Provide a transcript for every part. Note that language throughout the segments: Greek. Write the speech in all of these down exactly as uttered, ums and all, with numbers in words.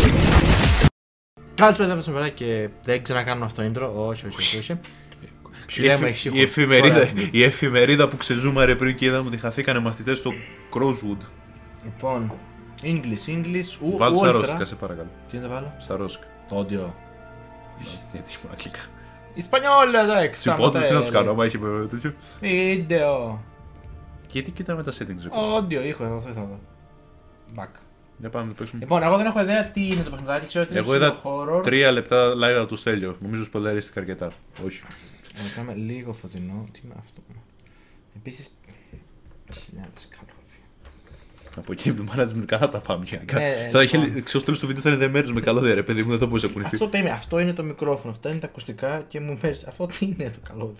Καλησπέρα, παιδιά, και δεν ξανακάνω αυτό το intro. Όχι, όχι, όχι. Η, εφη... η, εφημερίδα, η εφημερίδα που ξεζούμαρε πριν και είδαμε ότι χαθήκανε μαθητές στο Crosswood. Λοιπόν, English, English, ου, βάλω στα ρώσικα, σε παρακαλώ. Τι να βάλω? Στα ρώσικα. Το όντιο. Γιατί έχει μόνο αγγλικά. Ισπανιόλ, εντάξει. Συμπότες είναι να τους κάνω, άμα έχει τέτοιο. Βίντεο. Γιατί κοιτάμε τα settings, ρε. Όντιο, ήχο, εδώ, θα δω. Back. Για πάμε να παίξουμε. Λοιπόν, εγώ δεν έχω ιδέα τι είναι το παιχνιδάκι, ξέρω ότι είναι εγώ είδα horror. Τρία λεπτά live από το Στέλιο. Νομίζω σπολαρίστηκα αρκετά. Όχι. Να κάνουμε λίγο φωτεινό. Τι είναι αυτό? Επίσης, χιλιάδες καλώδια. Από εκεί με management καλά τα πάμε. Ναι, θα είχε, λοιπόν. ξέρω, στο τέλος του βίντεο θα είναι δεμένος με καλώδια, ρε παιδί μου, δεν θα μπορούσε να κουνηθεί. Αυτό, περίμενε, αυτό είναι το μικρόφωνο, αυτά είναι τα ακουστικά και μου μέρες. Αυτό τι είναι το καλώδιο?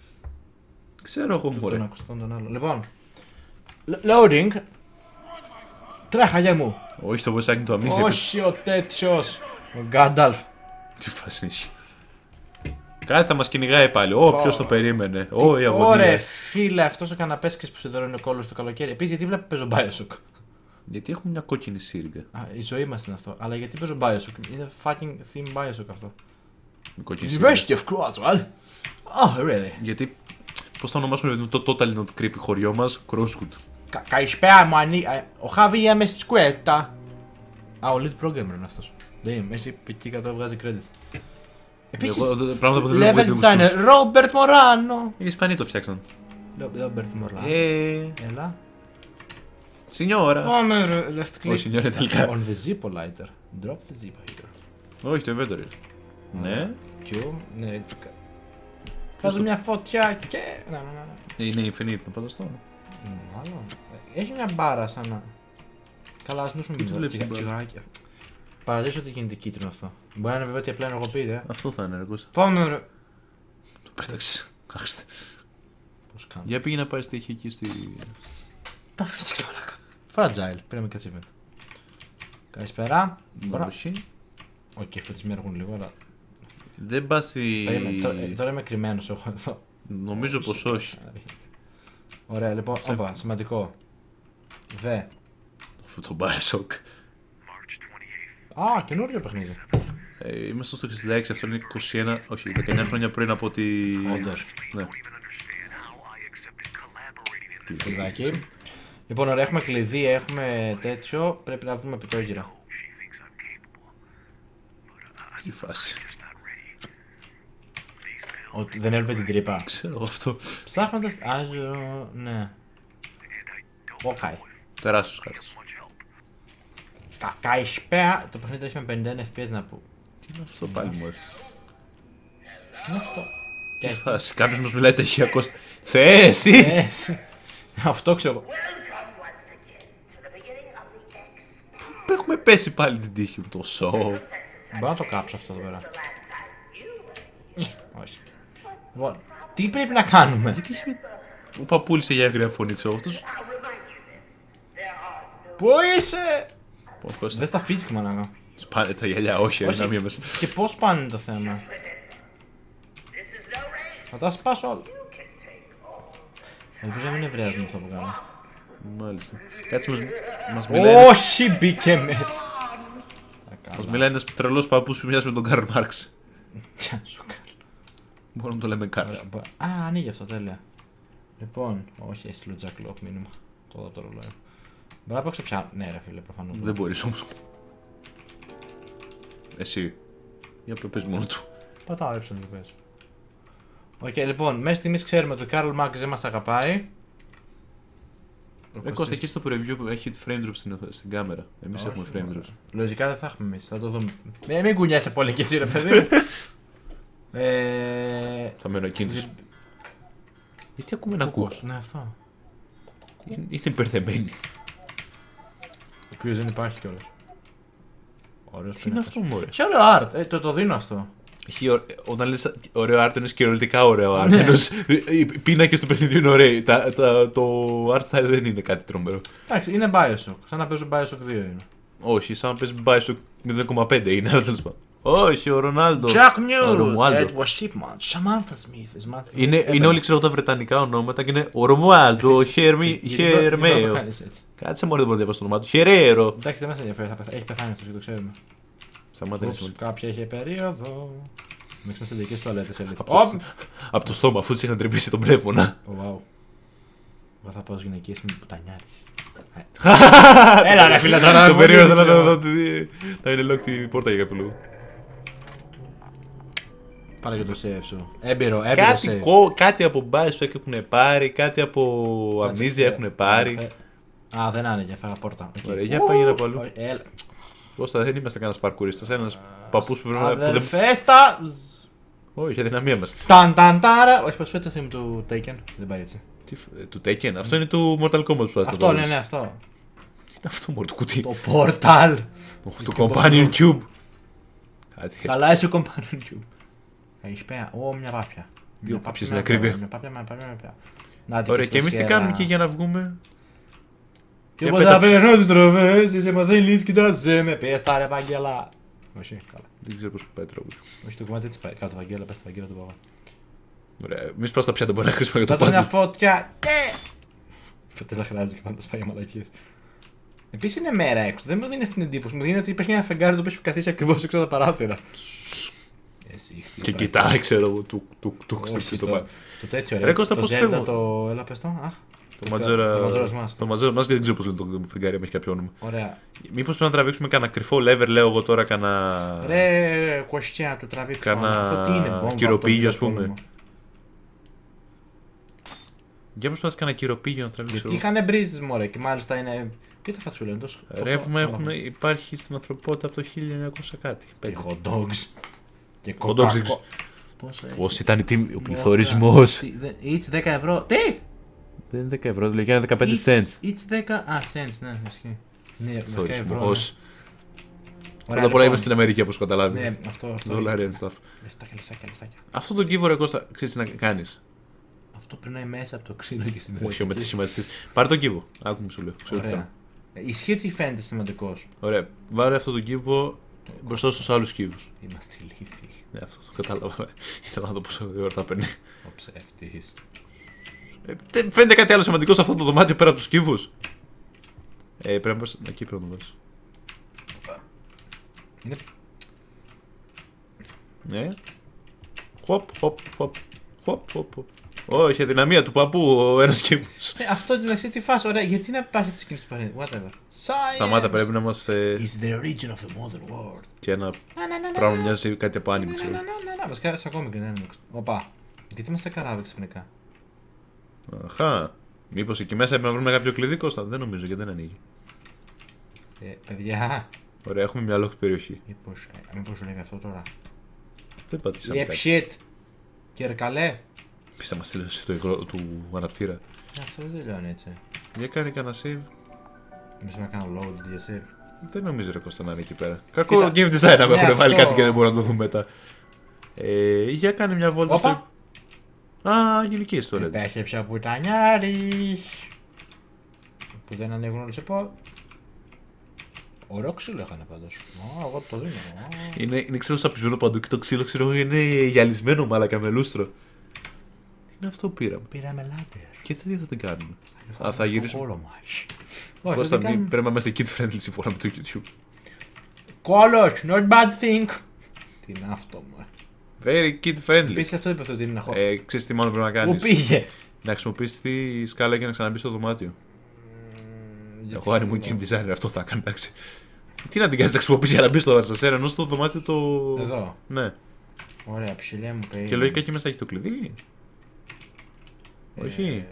Ξέρω εγώ, μωρέ. Τον ακουστικό τον άλλο. Λοιπόν, loading. Τρέχα για μου. Όχι, το βοηθάκι του αμνήσει. Όχι ο τέτοιος. Ο Γκάνταλφ. Τι φάση είναι. Κάτι θα μας κυνηγάει πάλι. Ω, ποιος το περίμενε. Ω, η αγωνία. Ωραία, φίλε, αυτός ο καναπές και που είναι ο κόλλος του καλοκαίρι. Επίσης, γιατί βλέπω παίζω Bioshock? Γιατί έχουμε μια κόκκινη σύριγγα. Α, η ζωή μας είναι αυτό. Αλλά γιατί παίζω Bioshock? Είναι fucking theme Bioshock αυτό. University of Crosswell. Oh, really? Γιατί, πώς θα ονομάσουμε το Total Not Creepy χωριό μας, Crosswood. Καλησπέρα μου, ανή... ο Χαβία με στη σκουέτα. Α, ο lead programmer είναι αυτός. Δεν έτσι εκεί κάτω βγάζει credits. Επίσης, level designer, Robert Morano. Οι Ισπανοί το φτιάξαν. Robert Morano. Ε, Έλα. Σινιόρα. Πάμε ρε, left click. Όχι, σινιόρα τελικά. On the zippo lighter. Drop the zippo here. Όχι, το inventory. Ναι. Q, ναι. Βάζω μια φωτιά και... Να, να, να. Είναι infinite, να φανταστώ. Μάλλον. Έχει μια μπάρα σαν να... Καλά, ας νούσουμε με τσιγαράκια. Παραδείγω ότι γίνεται κίτρινο αυτό. Μπορεί να είναι βέβαια ότι απλά ενεργοποιείται. Αυτό θα είναι, εγώ. Πάμε ρε. Το πέταξε. Άχιστε. Πώς κάνω? Για πήγε να πάρει τι έχει εκεί στη... Τα φύσηξε μαλάκα. Fragile, πήραμε και achievement. Καλησπέρα. Όχι. Οκ, φωτισμοί έργουν λίγο, αλλά... Δεν πας στη... Τώρα είμαι κρυμμένος εγώ εδώ. Νομίζω πως όχι. Ωραία, λοιπόν, όπα, σημαντικό. Δε. Αυτό το Bioshock. Α, καινούριο παιχνίδι. Ε, είμαστε στο εξήντα έξι, αυτό είναι είκοσι ένα, όχι, δεκαεννιά χρόνια πριν από τη... Όντως. Ναι. Κλειδάκι. Λοιπόν, ωραία, έχουμε κλειδί, έχουμε τέτοιο. Πρέπει να δούμε πιτόγυρα. Τι φάση. Ότι δεν έλειπε την τρύπα. Ξέρω αυτό. Ψάχνοντας... Άζω... ναι. Οκάι. Τεράστιος χάρτης. Καλησπέρα. Το παιχνίδι έχει με πενήντα ένα F P S να πω. Τι είναι αυτό πάλι μου? Τι είναι αυτό? Τι φάση, κάποιος μας μιλάει ταχυακός. Θέση! Θέση! Αυτό ξέρω. Πού έχουμε πέσει πάλι την τύχη μου, το show. Μπορώ να το κάψω αυτό εδώ πέρα. Όχι. Λοιπόν, τι πρέπει να κάνουμε? Γιατί ο παππούλησε για αγρία φωνή, ξέρω αυτός. Πού είσαι? Πώς Δεν στα φίτσικ μαλάκα. σπάνε τα γυαλιά, όχι, Όχι. ένα μία μέσα. Και πώς πάνε είναι το θέμα? Θα τα σπάσω όλα. Ελπίζω να μην ευρεάζουν αυτό που κάνω. Μάλιστα. Κάτσε μας, μας μιλάει. Όχι, μπήκε μέσα. Μας μιλάει ένας τρελός παππούς που μοιάζει με τον Καρλ Μάρξ. Σου κάνω. Μπορούμε να το λέμε Καρλ. Α, ανοίγει αυτό, τέλεια. Λοιπόν, όχι, έχει στείλω Jack Lock μήνυμα. Το δω το ρολόι. Μπορώ να παίξω πια. Ναι, ρε φίλε, προφανώς. Δεν μπορείς όμως. Εσύ. Για πες πες μόνο του. Πατάω έψον και πες. Οκ, λοιπόν, μέχρι στιγμής ξέρουμε ότι ο Karl Marx δεν μας αγαπάει. Ε, Κώστα, εκεί στο preview που έχει frame drop στην, στην κάμερα. Εμείς έχουμε frame drops. Λογικά δεν θα έχουμε εμείς, θα το δούμε. Ε, μην κουνιάσαι πολύ κι εσύ ρε παιδί. ε... Θα μένω ακίνητος. Γιατί ακούμε ένα κούκο? Ναι, αυτό. Είναι, είναι υπερθεμένη. Ο οποίος δεν υπάρχει κιόλας. Ωραίος. Τι είναι αυτό, μωρέ? Έχει ωραίο art, ε, το, το δίνω αυτό. Έχει, όταν λες ωραίο art εννοείς κυριολεκτικά ωραίο art. Εννοείς οι πίνακες του παιχνιδιού είναι ωραίοι. Τα, τα, το art style δεν είναι κάτι τρομερό. Εντάξει, είναι Bioshock. Σαν να παίζω Bioshock δύο είναι. Όχι, σαν να παίζει Bioshock μηδέν κόμμα πέντε είναι, αλλά τέλος πάντων. Όχι, ο Ρονάλντο. Jack Newell, Ο Ρουμουάλντο. Edward Shipman, Samantha Smith. Samantha Είναι, Smith. είναι όλοι ξέρω τα βρετανικά ονόματα και είναι ο Ρουμουάλντο, ο Χερμαίο. κάνεις έτσι. Κάτσε μόνο δεν μπορώ να διαβάσω το όνομά του. Χερέρο. Εντάξει, δεν μας ενδιαφέρει, θα πεθα... έχει πεθάνει αυτό και το ξέρουμε. Σταμάτα, είναι σημαντικό. Κάποια είχε περίοδο. Μέχρι να σε δικές τουαλέτες έλεγε. Από το στόμα, αφού της είχαν τρυπήσει τον πνεύμονα. Wow. Εγώ θα πάω στις γυναικείες με πουτανιάρης. Έλα ρε φίλε τώρα. Το περίοδο θέλω να δω ότι θα είναι locked η πόρτα για κάποιο λόγο. Πάρε και το save σου. Έμπειρο, έμπειρο κάτι, save. Κάτι από Bioshock έχουν πάρει, κάτι από Amnesia έχουν πάρει. Α, δεν άνοιγε, φάγα πόρτα. Ωραία, για πάει από αλλού. Έλα. Κώστα, δεν είμαστε κανένας παρκουρίστας, ένας παππούς που πρέπει να... Αδερφέστα! Όχι, αδυναμία μας. Ταν ταν τάρα! Όχι, πώς πέτει το theme του Taken, δεν πάει έτσι. Του Taken, αυτό είναι του Mortal Kombat που πας. Αυτό, ναι, ναι, αυτό. Τι είναι αυτό μόνο το κουτί. Το Portal! Το Companion Cube. Καλά έτσι ο Companion Cube. Καλησπέρα, ω, μια πάπια. Δύο πάπιες στην ακρίβεια. Μια πάπια, μια πάπια, μια πάπια. Ωραία, και εμείς τι κάνουμε εκεί για να βγούμε. Και όπως θα περνώ τις τροφές, είσαι μαθαίνεις, κοιτάζε με, πες τα ρε Βαγγέλα. Όχι, καλά. Δεν ξέρω πώς πάει τρόπο. Όχι, το κομμάτι έτσι πάει, κάτω Βαγγέλα, πες τα Βαγγέλα του παπά. Ωραία, εμείς πάω στα πιάτα μπορεί να χρήσουμε για το πάζι. Πάζω μια φωτιά, φωτές θα χρειάζεται και πάντα σπάει για μαλακίες. Επίσης είναι μέρα έξω, δεν μου δίνει αυτή την εντύπωση, μου δίνει ότι υπάρχει ένα φεγγάρι το οποίο έχει καθίσει ακριβώς έξω από τα παράθυρα. Και κοιτάει, ξέρω εγώ, του το το τέτοιο ρε, το Zelda, το... έλα πες το, αχ. Το Majora's Mask. Το Majora's Mask δεν ξέρω πώς λένε το φεγγάρι, αν έχει κάποιο όνομα. Ωραία. Μήπως πρέπει να τραβήξουμε κανένα κρυφό lever, λέω εγώ τώρα, κανένα... Ρε, κοστιά, του τραβήξουμε. Κανένα κυροπήγιο, ας πούμε. Για πώς πας κανένα κυροπήγιο να τραβήξω. Γιατί είχανε μπρίζες μωρέ και μάλιστα είναι... Τι τα φατσούλα είναι τόσο... Ρεύμα έχουμε, υπάρχει στην ανθρωπότητα από το χίλια εννιακόσια κάτι. Και hot dogs. Και hot dogs. Πώς ήταν η τιμή, ο πληθωρισμός. Each δέκα ευρώ. Τι! Δεν είναι δέκα ευρώ, δηλαδή είναι δεκαπέντε cents. Each δέκα, α, cents, ναι, ισχύει. Ναι, πληθωρισμός. Πρώτα απ' όλα είμαστε στην Αμερική, όπως καταλάβει. Ναι, αυτό. Δολάρια and stuff. Λεφτάκια, λεφτάκια, λεφτάκια. Αυτό το κύβο ρε Κώστα, ξέρεις τι να κάνεις. Αυτό περνάει μέσα από το ξύλο και στην Όχι, ο μετασχηματιστής. Πάρε τον κύβο. Άκου μου σου λέω. Ωραία. Ισχύει ότι φαίνεται σημαντικός. Ωραία. Βάλε αυτό τον κύβο μπροστά στους άλλους κύβους. Είμαστε λύθοι. Ναι, αυτό το κατάλαβα. Ήθελα να δω πόσο ώρα θα παίρνει. Ο ψεύτης. Ε, φαίνεται κάτι άλλο σημαντικό σε αυτό το δωμάτιο πέρα από τους κύβους. Ε, πρέπει να πας. Εκεί πρέπει να το βάλεις. Είναι... Ναι. Χοπ, χοπ, χοπ. Χοπ, χοπ, χοπ. Όχι, αδυναμία του παππού ο ένας κύβος. Ε, αυτό είναι τι φάση, ωραία. Γιατί να υπάρχει αυτή η σκηνή του πλανήτη, whatever. Science! Σταμάτα, πρέπει να μας... Ε... Is the origin of the modern world. Και ένα πράγμα μοιάζει κάτι από άνιμη, ξέρω. Ναι, ναι, ναι, ναι, βασικά σε ακόμη και δεν είναι. Οπα. Γιατί είμαστε καράβι ξαφνικά. Αχα. Μήπως εκεί μέσα έπρεπε να βρούμε κάποιο κλειδί, Κώστα. Δεν νομίζω γιατί δεν ανοίγει. Ε, παιδιά. Ωραία, έχουμε μια locked περιοχή. Μήπως, ε, μήπως σου λέει αυτό τώρα. Δεν πατήσαμε Yep, κάτι. shit. Κερκαλέ. Πίστα μας τελείωσε το υγρό του αναπτήρα. Ε, αυτό δεν τελειώνει έτσι. Για κάνει κανένα save. Εμείς να κάνω load για save. Δεν νομίζω ρε Κώστα να είναι εκεί πέρα. Κακό game design να με έχουν βάλει κάτι και δεν μπορώ να το δούμε μετά. Ε, για κάνει μια βόλτα στο... Α, γυναικείες τώρα. Πέσε πια πουτανιάρης. Που δεν ανοίγουν όλους επό. Ωραίο ξύλο είχανε πάντως. Α, εγώ το δίνω. Είναι, είναι ξύλο σαπισμένο παντού και το ξύλο ξέρω είναι γυαλισμένο μάλακα με λούστρο. Τι είναι αυτό που πήραμε. Πήραμε λάτερ. Και τι θα την κάνουμε. Α, θα γυρίσουμε. Όλο μας. Κώστα, πρέπει να είμαστε kid friendly σύμφωνα με το YouTube. Κόλος, not bad thing. Τι είναι αυτό μου. Very kid friendly. Επίσης αυτό είπε ότι είναι χώρο. Ε, ξέρεις τι μόνο πρέπει να κάνεις. Πού πήγε. Να χρησιμοποιήσεις τη σκάλα και να ξαναμπείς στο δωμάτιο. Εγώ αν ήμουν game designer αυτό θα έκανε, εντάξει. Τι να την κάνεις να χρησιμοποιήσεις για να μπεις στο αρσασέρα ενώ στο δωμάτιο το... Εδώ. Ναι. Ωραία, ψηλέ μου πει. Και λογικά εκεί μέσα έχει το κλειδί. Ε... Όχι.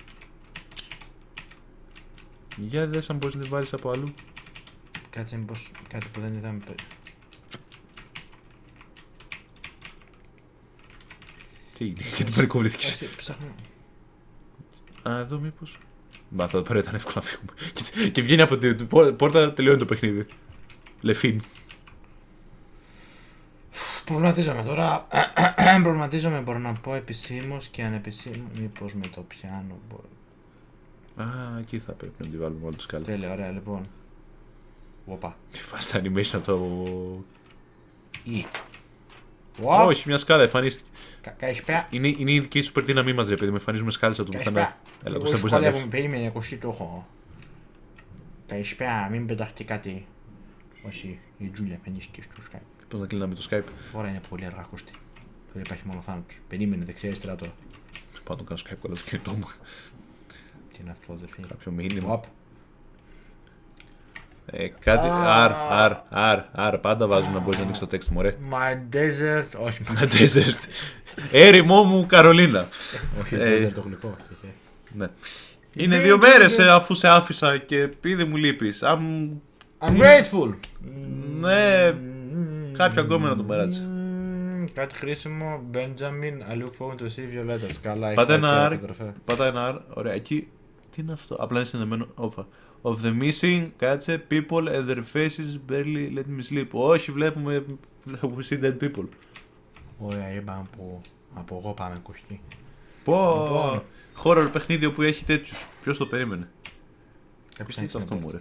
Για δες αν μπορείς να τη βάλεις από αλλού. Κάτσε μήπως κάτι που δεν είδαμε πριν. Τι είναι, και την παρικοβλήθηκες. Α, εδώ μήπως. Μπα, θα πέρα ήταν εύκολο να φύγουμε. Και βγαίνει από την πόρτα, τελειώνει το παιχνίδι. Λεφίν. Προβληματίζομαι τώρα. Προβληματίζομαι, μπορώ να πω επισήμως και ανεπισήμως. Μήπως με το πιάνο μπορώ. Α, εκεί θα πρέπει να τη βάλουμε όλο το σκάλι. Τέλεια, ωραία, λοιπόν. Οπα. Τι φάση animation από το... Ή. Όχι, μια σκάλα εμφανίστηκε. Καλησπέρα. Είναι, είναι η δική σου super δύναμή μας ρε παιδί, με εμφανίζουμε σκάλες από το πουθενά. Έλα, εγώ σχολεύομαι, περίμενε, είκοσι το έχω. Καλησπέρα, μην πεταχτεί κάτι. Όχι, η Τζούλια φαινίστηκε στο Skype. Πώς να κλείναμε το Skype. Τώρα είναι πολύ αργά ακούστη. Τώρα υπάρχει μόνο θάνατος. Περίμενε δεξιά-αριστερά τώρα. Πάω να κάνω Skype κολλά το κινητό μου. Τι είναι αυτό, αδερφή. Κάποιο μήνυμα. Ε, κάτι. Αρ, αρ, αρ, αρ. Πάντα βάζουμε να μπορεί να ανοίξει το text μου, ωραία. My desert. Όχι, My desert. Έρημό μου, Καρολίνα. Όχι, desert το γλυκό. Ναι. Είναι δύο μέρες αφού σε άφησα και επειδή μου λείπεις. I'm I'm grateful. Ναι. Κάποιο ακόμα να τον παράτησε. Κάτι χρήσιμο. Benjamin, I look forward to see your letters. Καλά, πάτα ένα R. Πάτα ένα R. Ωραία, εκεί. Τι είναι αυτό. Απλά είναι συνδεμένο. Όφα. Of the missing, κάτσε, people and their faces barely let me sleep. Όχι, βλέπουμε. We see dead people. Ωραία, είπαμε που. Από εγώ πάμε κουχτή. Πω. Horror παιχνίδι που έχει τέτοιους. Ποιος το περίμενε. Κάποιος είναι αυτό μου, ρε.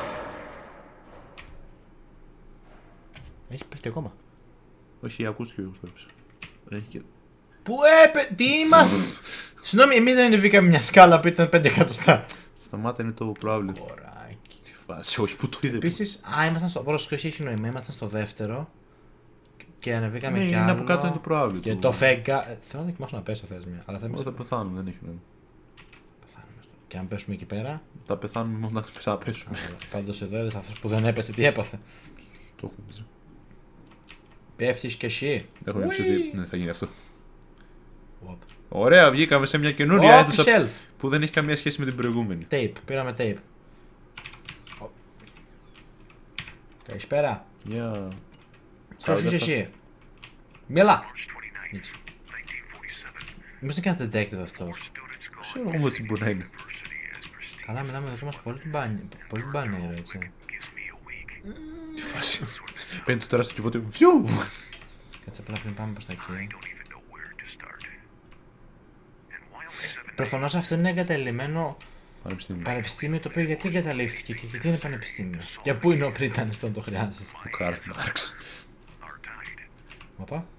Έχει πέφτει ακόμα. Όχι, ακούστηκε ο Γιώργος. Έχει και... Πού έπε... Τι είμαστε... Συγγνώμη, εμείς δεν ανεβήκαμε μια σκάλα που ήταν πέντε εκατοστά. Σταμάτα είναι το πρόβλημα. Κοράκι. Τι φάση, όχι που το είδε. Επίσης, α, ήμασταν στο... Πρόσεξε, έχει νόημα, ήμασταν στο δεύτερο. Και ανεβήκαμε ναι, κι είναι άλλο. Από κάτω είναι το πρόβλημα. Και το φέγγα... Θέλω να δοκιμάσω να πέσω θέσμια. Αλλά θα θα πεθάνουμε, δεν έχει νόημα. Πεθάνουμε στο... Και αν πέσουμε εκεί πέρα... Θα πεθάνουμε μόνο να ξαναπέσουμε. Πάντως εδώ έδες αυτός που δεν έπεσε, τι έπαθε. Το έχω πει. Πέφτεις κι εσύ. Έχω πει ότι δεν θα γίνει αυτό. Ωραία, βγήκαμε σε μια καινούρια αίθουσα που δεν έχει καμία σχέση με την προηγούμενη. Tape, πήραμε tape. Καλησπέρα. Γεια. Ποιος είσαι εσύ. Μιλά. Μήπως είναι και ένας detective αυτός. Ξέρω εγώ τι μπορεί να είναι. Καλά, μιλάμε εδώ και είμαστε πολύ την μπανέρα, έτσι. Τι φάση. Παίρνει το τεράστιο κυβότιο. Βιου! Κάτσε απλά πριν πάμε προς τα εκεί. Προφανώς αυτό είναι εγκαταλειμμένο Πανεπιστήμιο. Πανεπιστήμιο, το οποίο γιατί εγκαταλείφθηκε και γιατί είναι πανεπιστήμιο. Για πού είναι ο Πρίτανης όταν το χρειάζεσαι. Ο Καρλ Μάρξ. Οπα.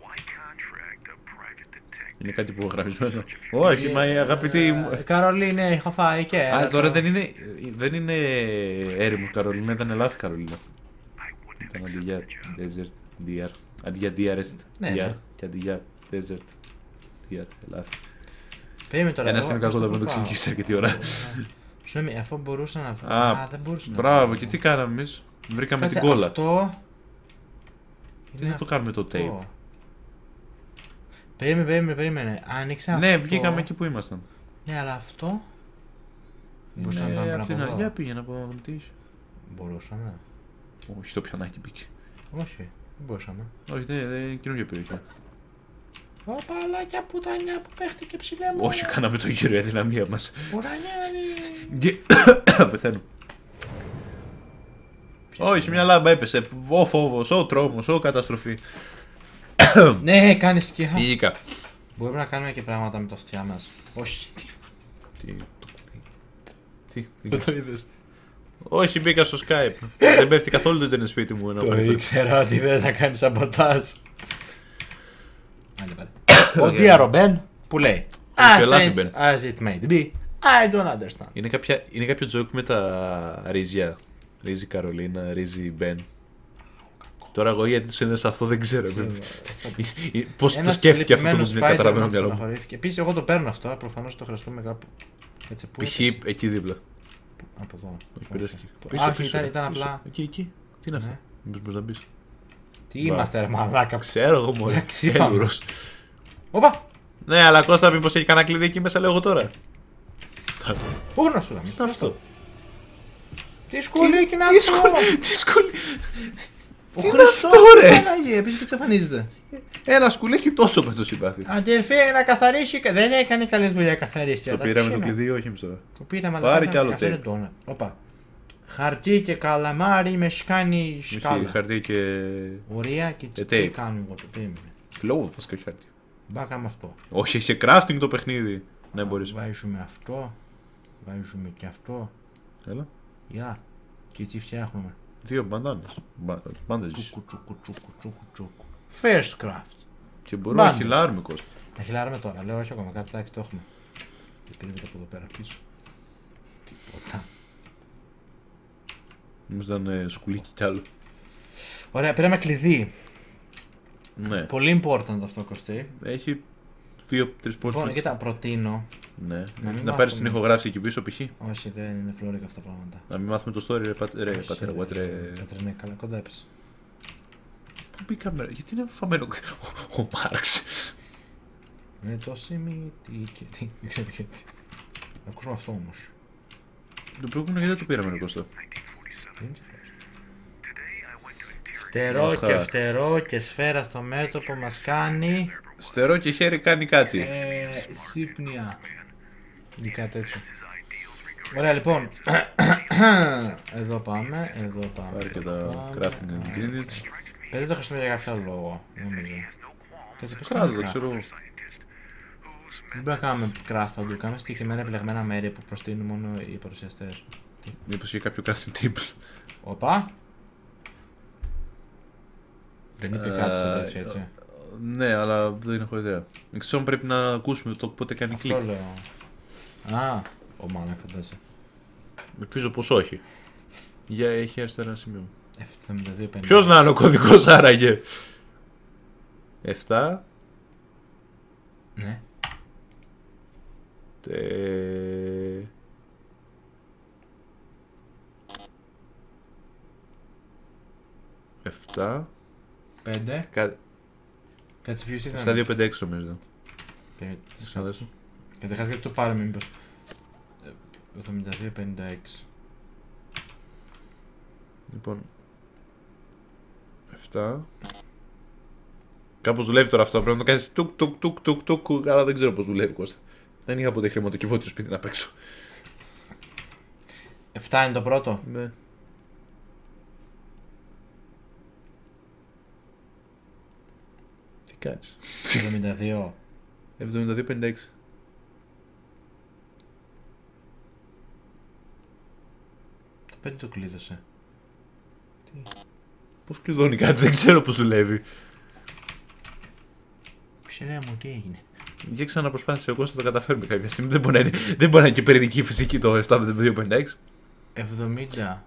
Είναι κάτι που γραμμισμένο. Όχι, μα η αγαπητή μου. Καρολίνα, είχα φάει και. Α, τώρα δεν είναι, δεν είναι έρημος Καρολίνα, ήταν λάθη Καρολίνα. Ήταν αντί για desert, dr. Αντί για dearest, dr. Και αντί για desert, dr. Λάθη. Ένα είναι κακό να το εξηγήσεις αρκετή ώρα. Συγγνώμη, αφού μπορούσα να βρω. Α, δεν μπορούσα να βρω. Μπράβο, και τι κάναμε εμείς. Βρήκαμε την κόλλα. Αυτό. Τι θα το κάνουμε το tape. Περίμενε, περίμενε, περίμενε. Άνοιξα αυτό. Ναι, βγήκαμε εκεί που ήμασταν. Ναι, αλλά αυτό. Μπορούσαμε να πάμε από την αργία, πήγαινε από εδώ τι είχε. Μπορούσαμε. Όχι, στο πιανάκι μπήκε. Όχι, δεν μπορούσαμε. Όχι, δεν είναι καινούργια περιοχή. Ω παλάκια πουτανιά που παίχτηκε ψηλά μου. Όχι, κάναμε το γύρο, η αδυναμία μας. Πουρανιάρι. Πεθαίνω. Όχι, μια λάμπα έπεσε. Ο φόβος, ο τρόμος, ο καταστροφή. Ναι, κάνεις σκιά. Ήγηκα. Μπορούμε να κάνουμε και πράγματα με το αυτιά μας. Όχι. Τι. Τι. Δεν το είδες. Όχι, μπήκα στο Skype. Δεν πέφτει καθόλου το ίντερνετ σπίτι μου. Το ήξερα ότι θες να κάνεις σαμποτάζ. Ο Dia Robin που λέει As strange as it may be, I don't understand. Είναι, κάποια, είναι κάποιο joke με τα ρίζια. Ρίζι Καρολίνα, Ρίζι Μπεν. Τώρα εγώ γιατί τους έδωσα αυτό δεν ξέρω. Πώς το σκέφτηκε αυτό που είναι καταραμένο μυαλό μου. Επίσης εγώ το παίρνω αυτό, προφανώς το χρειαστούμε κάπου. Π.χ. εκεί δίπλα. Από εδώ. Όχι, πέρασε πίσω. Πίσω, ήταν απλά. Εκεί, εκεί. Τι είναι αυτό. Μήπως μπορείς να μπεις. Τι είμαστε ρε μαλάκα. Ξέρω εγώ μόλι. Έλουρος. Όπα. Ναι, αλλά Κώστα μήπως έχει κανένα κλειδί εκεί μέσα, λέω εγώ τώρα. Πού να σου δω. Αυτό. Τι σκουλίκι είναι αυτό. Τι σκουλίκι. Τι είναι αυτό ρε. Επίσης εξαφανίζεται. Ένα σκουλίκι τόσο με το συμπάθει. Αδερφέ να καθαρίσει. Δεν έκανε καλή δουλειά καθαρίσει. Το πήραμε το κλειδί, όχι μισό. Το πήραμε αλλά πάρει κι άλλο τέιπ. Όπα. Χαρτί και καλαμάρι με σκάνι σκάλα. Χαρτί και... Ωραία και τι κάνουμε εγώ το περίμενε. Λόγω βασικά όχι χαρτί. Μπάκαμε αυτό. Όχι, έχει crafting το παιχνίδι. Ναι, μπορείς. Βάζουμε αυτό. Βάζουμε και αυτό. Έλα. Γεια. Και τι φτιάχνουμε. Δύο μπαντάνες. Μπάντες. First craft. Και μπορούμε να χιλάρουμε κόσμο. Να χιλάρουμε τώρα. Λέω όχι ακόμα κάτι τάκι το έχουμε. Και κρύβεται από εδώ πέρα πίσω. Τίποτα. Νομίζω ήταν ε, σκουλίκι κι άλλο. Ωραία, πήραμε κλειδί. Ναι. Πολύ important αυτό, Κωστή. Έχει δύο-τρεις πόρτες. Λοιπόν, κοίτα, προτείνω. Ναι. Να, να πάρεις την ηχογράφηση εκεί πίσω, π.χ. Όχι, δεν είναι φλόρικα αυτά τα πράγματα. Να μην μάθουμε το story, ρε, πατ... ρε πατέρα, what, ρε. Πατέρα, ναι, καλά, κοντά έπεσε. Πού μπήκαμε, ρε, γιατί είναι φαμένο ο Μάρξ. Είναι το σημείο. Τι, τι, δεν ξέρω γιατί. Θα ακούσουμε αυτό όμως. Το προηγούμενο γιατί δεν το πήραμε, ρε Κώστα. Φτερό και φτερό και σφαίρα στο μέτωπο μας κάνει. Στερό και χέρι κάνει κάτι. Ε, σύπνια. Ή κάτι τέτοιο. Ωραία, λοιπόν. Εδώ πάμε, εδώ πάμε. Πάρε και τα crafting ingredients. Παιδί το χρησιμοποιώ για κάποιο άλλο λόγο, νομίζω. Κράτα το, ξέρω. Δεν μπορούμε να κάνουμε craft παντού. Κάνουμε συγκεκριμένα επιλεγμένα μέρη που προστείνουν μόνο οι παρουσιαστές. Μήπως είχε κάποιο crafting table. Οπα. Δεν είπε κάτι στο τέτοιο, έτσι. Ναι, αλλά δεν έχω ιδέα. Δεν ξέρω αν πρέπει να ακούσουμε το πότε κάνει κλικ. Αυτό λέω. Α, ο μάνα φαντάζεσαι. Ελπίζω πως όχι. Για έχει αριστερά σημείο. εβδομήντα δύο πενήντα. Ποιος να είναι ο κωδικός άραγε. επτά. Ναι. Τε... επτά. πέντε. Κα... Κάτσε ποιος ήταν. επτά δύο πέντε έξι νομίζω. Ξαναδέσω. Καταρχάς γιατί το πάρουμε μήπως. εβδομήντα δύο πενήντα έξι. Λοιπόν. επτά. Κάπως δουλεύει τώρα αυτό. Πρέπει να το κάνεις τουκ τουκ τουκ τουκ τουκ. Αλλά δεν ξέρω πώς δουλεύει, Κώστα. Δεν είχα ποτέ χρηματοκιβώτιο σπίτι να παίξω. επτά είναι το πρώτο. Ναι. Τι κάνεις. εβδομήντα δύο. εβδομήντα δύο πενήντα έξι. Το πέντε το κλείδωσε. Τι. Πώς κλειδώνει κάτι, δεν ξέρω πώς δουλεύει. Ψηλέα μου, τι έγινε. Για ξαναπροσπάθησε, εγώ θα το καταφέρουμε κάποια στιγμή. Δεν μπορεί να είναι, δεν μπορεί να είναι και πυρηνική φυσική το επτά δύο πενήντα έξι. εβδομήντα.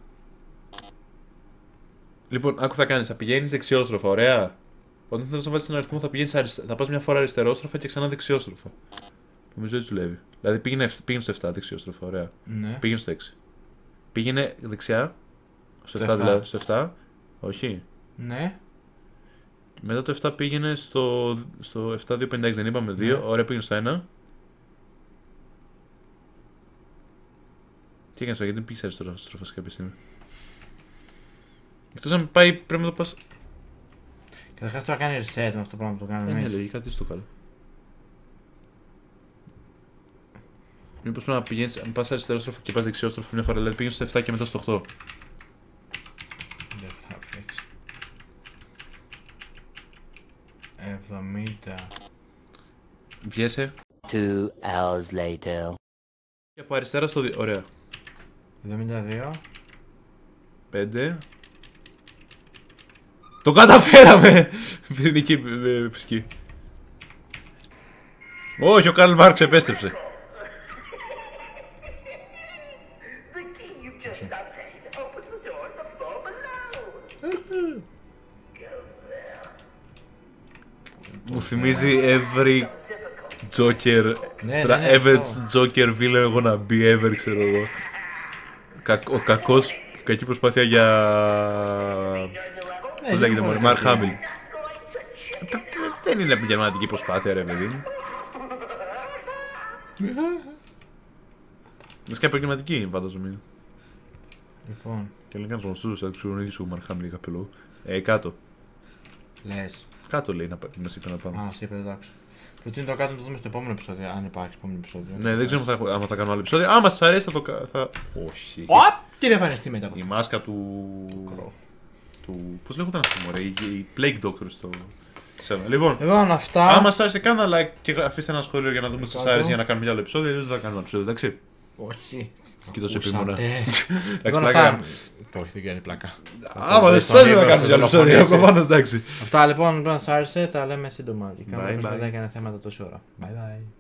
Λοιπόν, άκου θα κάνεις, θα πηγαίνεις δεξιόστροφα, ωραία. Όταν θες να βάζεις έναν αριθμό θα, πηγαίνεις αριστε... θα πας μια φορά αριστερόστροφα και ξανά δεξιόστροφα. Νομίζω έτσι δουλεύει. Δηλαδή πήγαινε, πήγαινε στο επτά δεξιόστροφα, ωραία. Ναι. Πήγαινε στο έξι. Πήγαινε δεξιά. Στο Το επτά επτά. δηλαδή. Στο επτά. Όχι. Ναι. Μετά το επτά πήγαινε στο, στο επτά δύο πενήντα έξι, δεν είπαμε δύο. Ναι. Ωραία, πήγαινε στο ένα. Τι έκανες τώρα, γιατί δεν πήγες αριστερόστροφα σε κάποια στιγμή. Εκτός αν πάει, πρέπει να το πας. Καταρχάς τώρα κάνει reset με αυτό το πράγμα που το κάνουμε Ναι, εμείς. λογικά τι στο καλό. Μήπως πρέπει να πηγαίνεις, αν πας αριστερόστροφα και πας δεξιόστροφα μια φορά, δηλαδή πήγαινε στο επτά και μετά στο οκτώ. Δεν γράφει έτσι. εβδομήντα. Βγαίνεσαι. Two hours later. Και από αριστερά στο δύο. Ωραία. εβδομήντα δύο. πέντε. Το καταφέραμε! Πυρηνική ε, φυσική. Όχι, ο Καρλ Μάρξ επέστρεψε. Μου θυμίζει every Joker, Ναι, tra- ναι, ναι, ever αυτό. Joker villain gonna be ever, ξέρω εγώ. Κακ- ο κακός, κακή προσπάθεια για... Πώς λέγεται μωρέ, Mark Hamill. Δεν είναι επαγγελματική προσπάθεια ρε παιδί μου. Είναι και επαγγελματική φαντάζομαι. Λοιπόν, Και λένε κανένας γνωστούς, θα ξέρουν ήδη σου Mark Hamill για κάποιο λόγο. Ε, κάτω. λες. Κάτω λέει να πα- μας είπε να πάμε. Α, σε είπε, εντάξει. Προτείνω το κάτω να το δούμε στο επόμενο επεισόδιο, αν υπάρχει επόμενο επεισόδιο. Ναι, δεν ξέρω αν θα, έχω- άμα θα κάνω άλλο επεισόδιο. Άμα σας αρέσει θα το κάνω. Θα... Όχι. Οπ! Τι δεν εμφανιστεί μετά από Η αυτό. μάσκα του. του... Πώς λέγονταν αυτό, μωρέ, η, η Plague Doctor στο. Σένα. Λοιπόν, Λοιπόν, αυτά. άμα σας άρεσε, κάνα like και αφήστε ένα σχόλιο για να δούμε τι σας Κάτω. άρεσε για να κάνουμε μια άλλο επεισόδιο. Αλλιώς δεν θα κάνουμε άλλο επεισόδιο, εντάξει. Όχι. Και τόσο Ακούσατε. επίμονα. Λοιπόν, Εντάξει, αυτά. πλάκα. Το όχι, δεν κάνει πλάκα. Άμα δεν σας άρεσε, δεν θα κάνουμε μια άλλο επεισόδιο. Προφανώς, εντάξει. Αυτά λοιπόν, αν σας άρεσε, τα λέμε σύντομα. Και κάνουμε Bye, προσπαθία bye. για ένα θέματα τόση ώρα. Bye bye.